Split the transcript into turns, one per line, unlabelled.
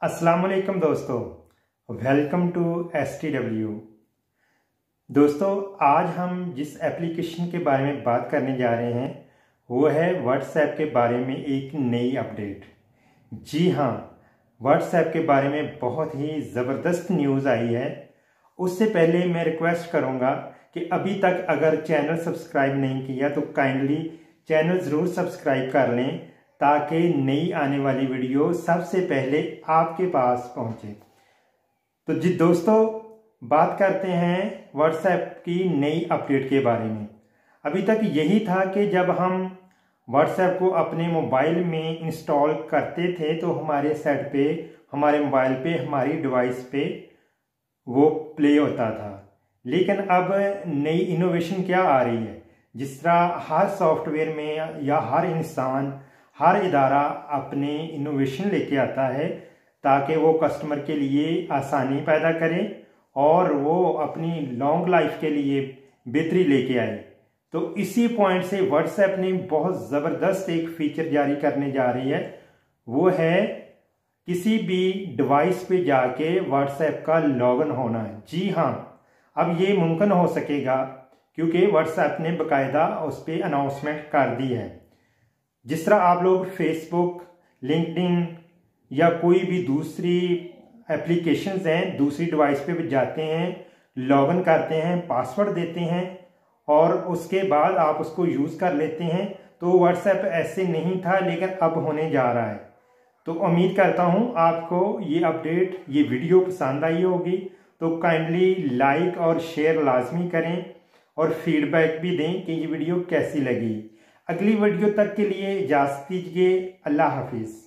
अस्सलाम वालेकुम दोस्तों, वेलकम टू STW। दोस्तों, आज हम जिस एप्लीकेशन के बारे में बात करने जा रहे हैं वो है व्हाट्सएप के बारे में एक नई अपडेट। जी हाँ, व्हाट्सएप के बारे में बहुत ही ज़बरदस्त न्यूज़ आई है। उससे पहले मैं रिक्वेस्ट करूँगा कि अभी तक अगर चैनल सब्सक्राइब नहीं किया तो काइंडली चैनल ज़रूर सब्सक्राइब कर लें ताकि नई आने वाली वीडियो सबसे पहले आपके पास पहुंचे। तो जी दोस्तों, बात करते हैं व्हाट्सएप की नई अपडेट के बारे में। अभी तक यही था कि जब हम व्हाट्सएप को अपने मोबाइल में इंस्टॉल करते थे तो हमारे सेट पे, हमारे मोबाइल पे, हमारी डिवाइस पे वो प्ले होता था। लेकिन अब नई इनोवेशन क्या आ रही है, जिस तरह हर सॉफ्टवेयर में या हर इंसान, हर इदारा अपने इनोवेशन लेके आता है ताकि वो कस्टमर के लिए आसानी पैदा करे और वो अपनी लॉन्ग लाइफ के लिए बेहतरी लेके आए। तो इसी पॉइंट से व्हाट्सएप ने बहुत ज़बरदस्त एक फीचर जारी करने जा रही है। वो है किसी भी डिवाइस पे जाके व्हाट्सएप का लॉगिन होना है। जी हाँ, अब ये मुमकिन हो सकेगा क्योंकि व्हाट्सएप ने बाकायदा उस पर अनाउंसमेंट कर दी है। जिस तरह आप लोग फेसबुक, लिंक्डइन या कोई भी दूसरी एप्लीकेशंस हैं, दूसरी डिवाइस पे भी जाते हैं, लॉगिन करते हैं, पासवर्ड देते हैं और उसके बाद आप उसको यूज़ कर लेते हैं। तो व्हाट्सएप ऐसे नहीं था, लेकिन अब होने जा रहा है। तो उम्मीद करता हूँ आपको ये अपडेट, ये वीडियो पसंद आई होगी। तो काइंडली लाइक और शेयर लाजमी करें और फीडबैक भी दें कि ये वीडियो कैसी लगी। अगली वीडियो तक के लिए इजाज़त दीजिए। अल्लाह हाफिज़।